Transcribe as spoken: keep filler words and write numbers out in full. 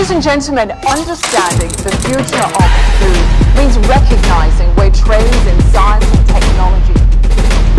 Ladies and gentlemen, understanding the future of food means recognizing where trends in science and technology